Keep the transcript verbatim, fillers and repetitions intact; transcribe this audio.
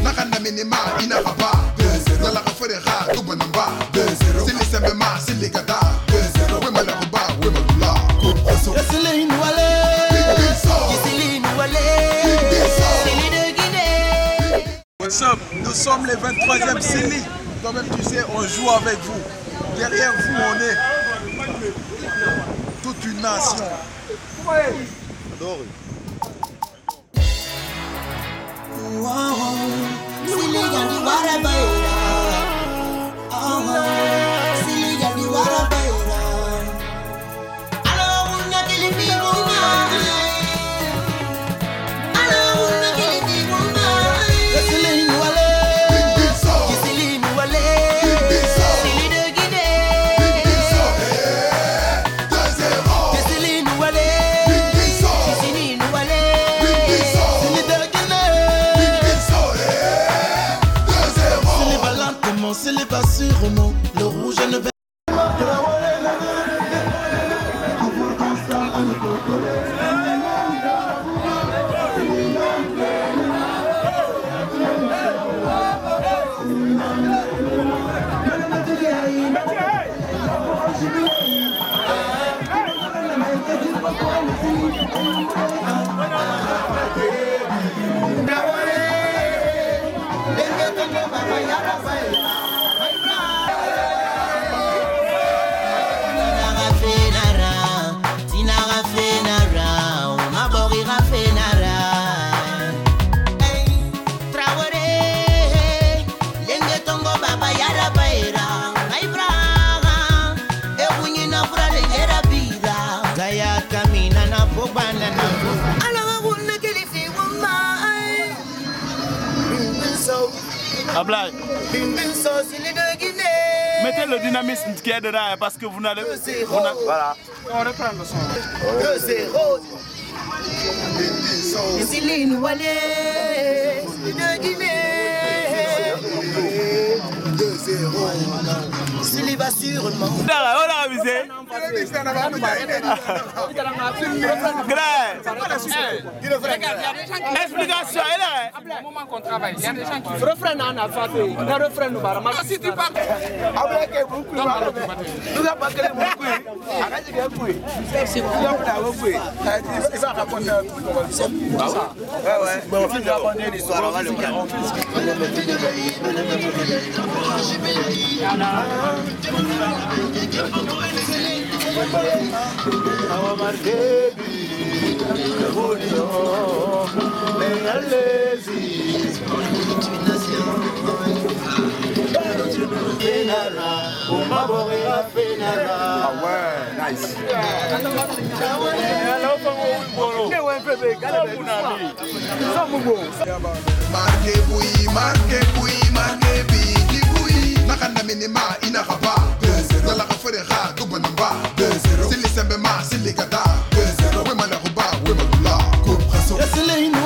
nakanda minima inakaba deux zéro Zala kafurera tubanamba deux zéro Sili sembema sili gada deux zéro Wema la kuba wema lula Kupaso Yesili Nwale Yesili Nwale Sili de Guinée. What's up? Nous sommes les vingt-troisième Sili. Toi-même tu sais, on joue avec vous. Derrière vous, on est toute une nation. Adore. Sili Gandhi Warabaira. Sili Gandhi Warabaira. Alors on a qu'il est vivant. Alors on a qu'il est vivant. Yesili Nwale. Yesili Nwale. Sili de Guinée. deux zéro Yesili Nwale. Yesili Nwale. Sili de Guinée. Sili va lentement, Sili va sûrement. Le rouge ne va. Ablaye. Mettez le dynamisme qui est dedans parce que vous n'allez pas. Voilà. On reprend le son. deux zéro Yesili Nwale. De Guinée. deux zéro Sili va sûrement. On a avisé. Explication, elle est. Au moment qu'on travaille, il y a des gens qui. Refrain n'a pas fait. Le refrain nous va marcher. Si tu parles. Avec beaucoup. Nous avons pas que beaucoup. Arrête de beaucoup. C'est beaucoup. Il va raconter. Ah ouais, ouais. Bon, il va raconter l'histoire avant le cas. Ah ouais, nice. Marque bouilli, marque bouilli, marque bigi bouilli nakanda minima inakaba deux zéro Zala kafurera tubanamba deux zéro Sili sembema sili gada deux zéro Wema la kuba wema lula Kupaso Yesili